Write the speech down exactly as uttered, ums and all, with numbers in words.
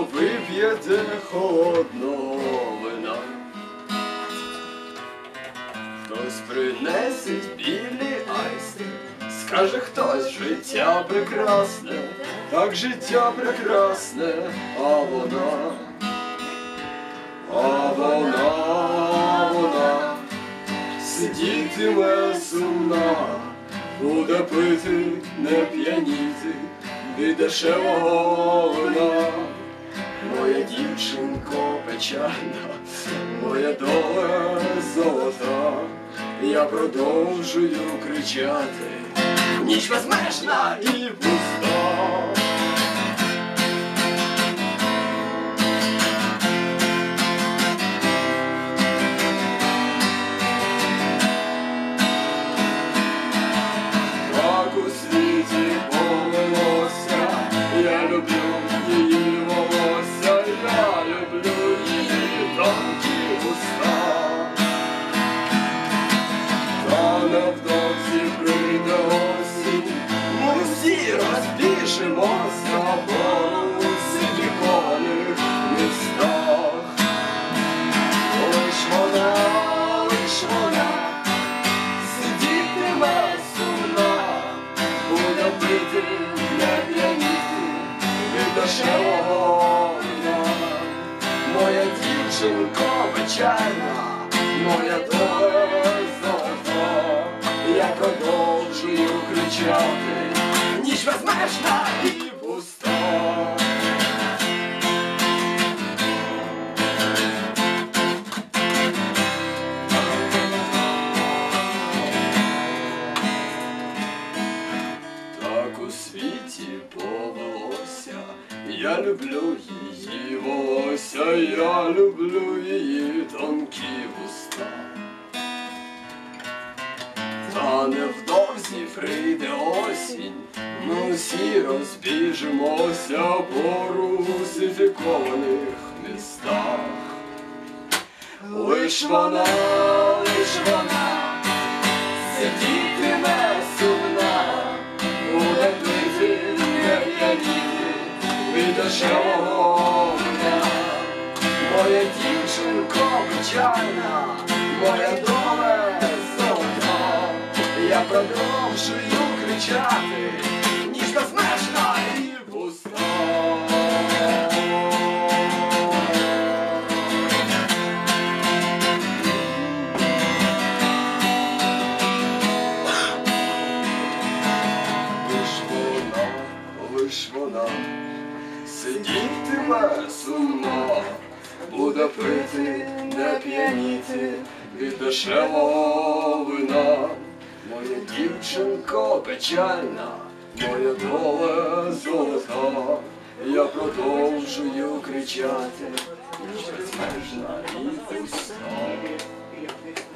хто вип'єте холодного вина. Хтось принесить білі айстри, скаже хтось, життя прекрасне, так життя прекрасне, а вона, а вона, вона сидітиме сумна, буде пити, не п'яніти від дешевого вина. Моя дівчинко печальна, моя доля золота, я продовжую кричати, ніч безмежна і пуста. Так у світі повелося, я люблю її волосся, я люблю її тонкі уста. Та невдовзі прийде осінь, ми всі розбіжимося по силіконових містах. Лиш вона, лиш вона сидітиме сумна, буде пити, не п'яніти від дешевого вина. Моя дівчинко печальна, моя доля золота, я продовжую кричати, ніч безмежна і пуста. Так у світі повелося, я люблю її волосся, я люблю її тонкі вуста. Та невдовзі прийде осінь, ми всі розбіжимося по русифікованих містах. Лиш вона, лиш вона сидітиме сумна, буде пити, не п'яніти від дешевого вина. Моя дівчинко печальна, моя доля золота, я продовжую кричати, ніч безмежна і пуста. Лиш вона, лиш вона сидітиме сумна, буде пити, не п'яніти від дешевого вина. Моя дівчинко печальна, моя доля золота, я продовжую кричати, ніч безмежна і пуста.